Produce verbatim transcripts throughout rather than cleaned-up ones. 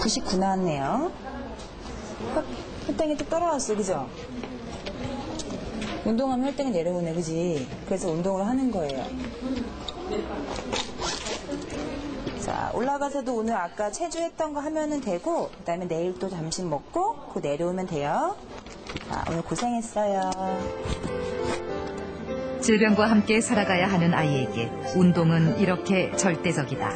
구십구 나왔네요. 혈당이 뚝 떨어졌어, 그죠? 운동하면 혈당이 내려오네, 그지? 그래서 운동을 하는 거예요. 자, 올라가서도 오늘 아까 체주했던 거 하면은 되고, 그 다음에 내일 또 점심 먹고, 그 내려오면 돼요. 자, 오늘 고생했어요. 질병과 함께 살아가야 하는 아이에게 운동은 이렇게 절대적이다.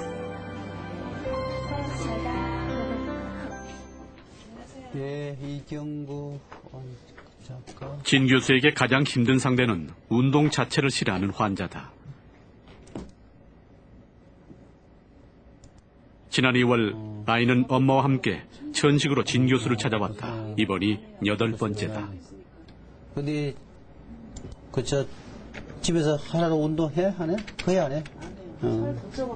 예, 이경구 작가. 진 교수에게 가장 힘든 상대는 운동 자체를 싫어하는 환자다. 지난 이월 아이는 엄마와 함께 천식으로 진 교수를 찾아왔다. 이번이 여덟 번째다. 근데 그 저 집에서 하나로 운동해? 하네? 거의 안 해? 어.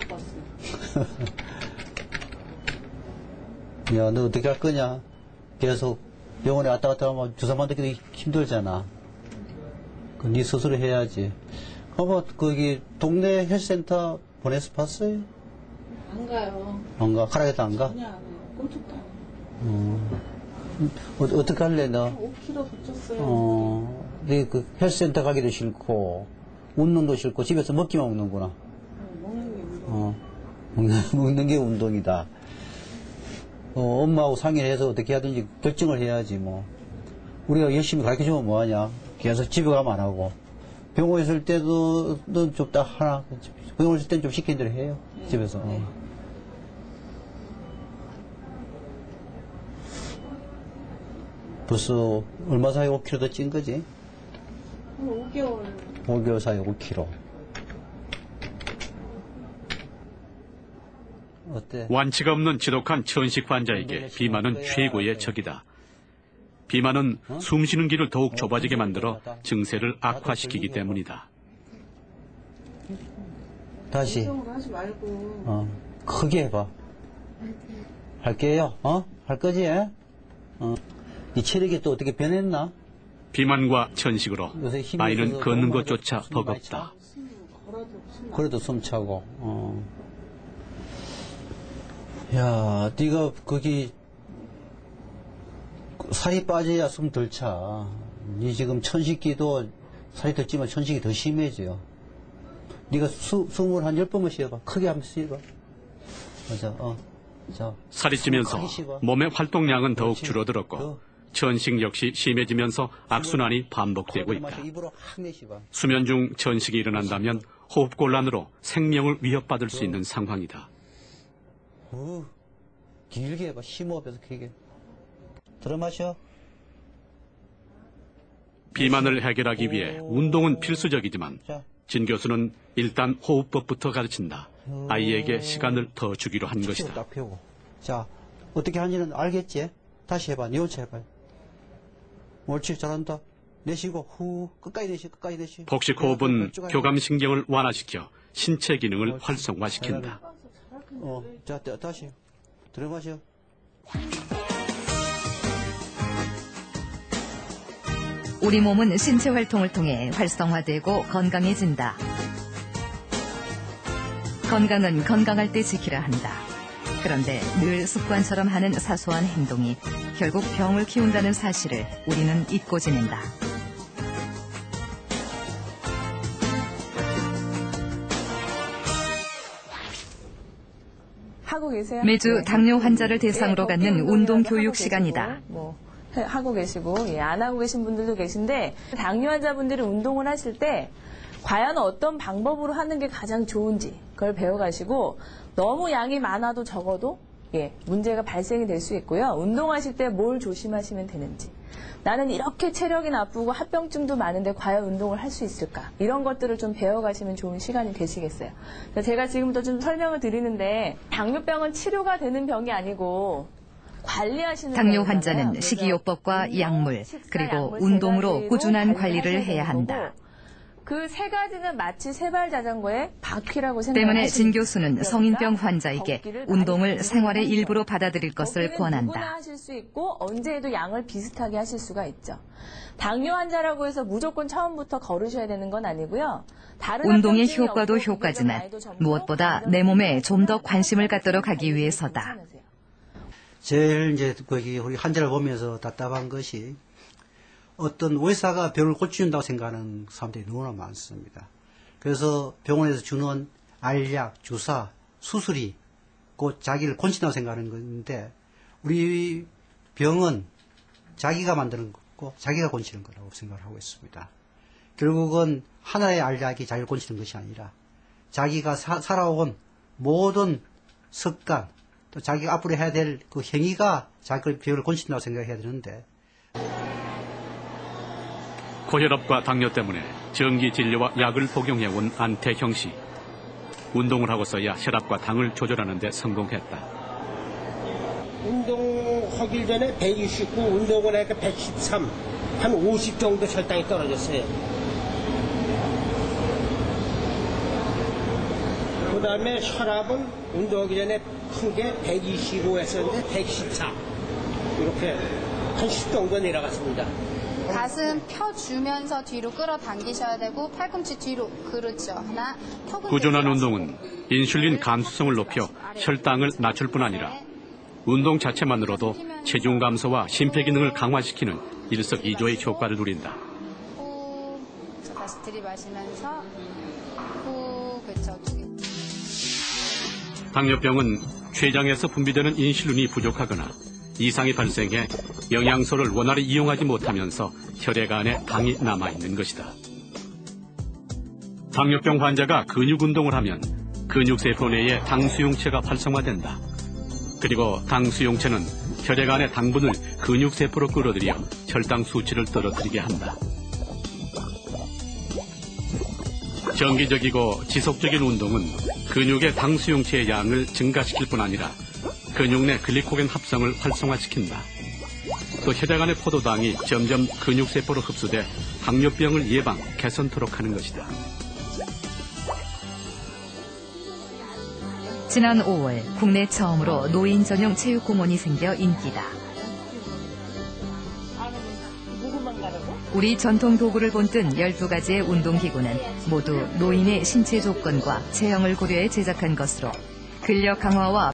야, 너 어떻게 할 거냐? 계속 병원에 왔다 갔다 하면 주사 맞기도 힘들잖아. 그 네 스스로 해야지. 어머, 거기 동네 헬스센터 보내서 봤어요? 안 가요. 안 가? 가라겠다 안 가? 전혀 안 해요. 꼼짝도 안 해요. 어. 어, 어떻게 할래, 너? 오 킬로그램 더 쪘어요. 어. 네, 그 헬스센터 가기도 싫고, 운동도 싫고, 집에서 먹기만 먹는구나. 어, 먹는 게 운동. 어. 먹는, 먹는 게 운동이다. 어, 엄마하고 상의를 해서 어떻게 하든지 결정을 해야지, 뭐. 우리가 열심히 가르쳐주면 뭐하냐. 계속 집에 가면 안 하고. 병원에 있을 때도, 넌 좀 딱 하나. 병원에 있을 때는 좀 시킨 대로 해요. 네. 집에서. 네. 어. 벌써 얼마 사이에 오 킬로그램 더 찐 거지? 오 개월. 오 개월 사이에 오 킬로그램. 어때? 완치가 없는 지독한 천식 환자에게 비만은 최고의 적이다. 비만은 어? 숨쉬는 길을 더욱 좁아지게 만들어 증세를 악화시키기 때문이다. 다시. 운동을 하지 말고. 어, 크게 해봐. 할게요. 어? 할 거지? 어. 이 체력이 또 어떻게 변했나? 비만과 천식으로 아이는 걷는 것조차 버겁다. 그래도 숨차고. 어. 야, 네가 거기 살이 빠져야 숨 덜 차. 네 지금 천식기도 살이 더 찌면 천식이 더 심해져요. 네가 수, 숨을 한 열 번만 쉬어봐. 크게 한번 쉬어봐. 맞아. 어. 자, 살이 찌면서 몸의 활동량은 더욱 줄어들었고 천식 역시 심해지면서 악순환이 반복되고 있다. 수면 중 천식이 일어난다면 호흡곤란으로 생명을 위협받을 수 있는 상황이다. 어, 길게 해봐. 심호흡해서 길게. 들어 마셔. 비만을 해결하기 위해 운동은 필수적이지만 진 교수는 일단 호흡법부터 가르친다. 아이에게 시간을 더 주기로 한 것이다. 딱 펴고. 자, 어떻게 하는지는 알겠지? 다시 해봐. 네 혼자 해봐. 옳지, 잘한다. 내쉬고 후 끝까지 내쉬, 끝까지 내쉬. 복식 호흡은 교감신경을 완화시켜 신체 기능을 활성화시킨다. 어, 자, 다시 들어 마셔. 우리 몸은 신체 활동을 통해 활성화되고 건강해진다. 건강은 건강할 때 지키라 한다. 그런데 늘 습관처럼 하는 사소한 행동이 결국 병을 키운다는 사실을 우리는 잊고 지낸다. 하고 계세요? 매주 네. 당뇨 환자를 대상으로 네, 갖는 걷기 운동 운동이라도 교육 하고 시간이다. 계시고, 뭐 해- 하고 계시고 예, 안 하고 계신 분들도 계신데 당뇨 환자분들이 운동을 하실 때 과연 어떤 방법으로 하는 게 가장 좋은지 그걸 배워가시고 너무 양이 많아도 적어도 예, 문제가 발생이 될 수 있고요. 운동하실 때 뭘 조심하시면 되는지. 나는 이렇게 체력이 나쁘고 합병증도 많은데 과연 운동을 할 수 있을까? 이런 것들을 좀 배워가시면 좋은 시간이 되시겠어요. 제가 지금부터 좀 설명을 드리는데 당뇨병은 치료가 되는 병이 아니고 관리하시는 당뇨 병이잖아요. 환자는 그래서 식이요법과 운동, 약물, 식사, 그리고 약물 세 운동으로 가지로 꾸준한 관리를 관리를 하셔야 해야 되는 한다. 거고 그 세 가지는 마치 세발 자전거의 바퀴라고 때문에 진 생각하시면 교수는 성인병 환자에게 운동을 생활의 일부로 받아들일 것을 누구나 권한다. 하실 수 있고 언제 해도 양을 비슷하게 하실 수가 있죠. 당뇨 환자라고 해서 무조건 처음부터 걸으셔야 되는 건 아니고요. 다른 운동의 합병증이 효과도 없고 효과지만 비교적 나이도 젊고 무엇보다 건강한 내 몸에 좀 더 분들은 관심을 갖도록 괜찮으세요. 하기 위해서다. 제일 이제 거기 우리 환자를 보면서 답답한 것이 어떤 의사가 병을 고쳐준다고 생각하는 사람들이 너무나 많습니다. 그래서 병원에서 주는 알약, 주사, 수술이 곧 자기를 고친다고 생각하는 건데 우리 병은 자기가 만드는 거고 자기가 고치는 거라고 생각을 하고 있습니다. 결국은 하나의 알약이 자기를 고치는 것이 아니라 자기가 사, 살아온 모든 습관 또 자기가 앞으로 해야 될 그 행위가 자기 병을 고친다고 생각해야 되는데 고혈압과 당뇨 때문에 정기 진료와 약을 복용해온 안태형 씨. 운동을 하고서야 혈압과 당을 조절하는 데 성공했다. 운동하기 전에 백이십구, 운동을 하니까 백십삼, 한 오십 정도 혈당이 떨어졌어요. 그 다음에 혈압은 운동하기 전에 큰 게 백이십오 했었는데 백십사. 이렇게 한 십 정도 내려갔습니다. 가슴 펴주면서 뒤로 끌어당기셔야 되고 팔꿈치 뒤로. 그렇죠. 하나. 꾸준한 운동은 인슐린 감수성을 높여 혈당을 낮출 뿐 아니라 운동 자체만으로도 체중 감소와 심폐기능을 강화시키는 일석이조의 효과를 누린다. 후. 다시 들이마시면서 후. 그렇죠. 두 개. 당뇨병은 췌장에서 분비되는 인슐린이 부족하거나 이상이 발생해 영양소를 원활히 이용하지 못하면서 혈액 안에 당이 남아있는 것이다. 당뇨병 환자가 근육 운동을 하면 근육세포 내에 당수용체가 활성화된다. 그리고 당수용체는 혈액 안의 당분을 근육세포로 끌어들여 혈당 수치를 떨어뜨리게 한다. 정기적이고 지속적인 운동은 근육의 당수용체의 양을 증가시킬 뿐 아니라 근육 내 글리코겐 합성을 활성화시킨다. 또 혈액 안의 포도당이 점점 근육세포로 흡수돼 당뇨병을 예방, 개선토록 하는 것이다. 지난 오월 국내 처음으로 노인 전용 체육공원이 생겨 인기다. 우리 전통 도구를 본뜬 열두 가지의 운동기구는 모두 노인의 신체 조건과 체형을 고려해 제작한 것으로 근력 강화와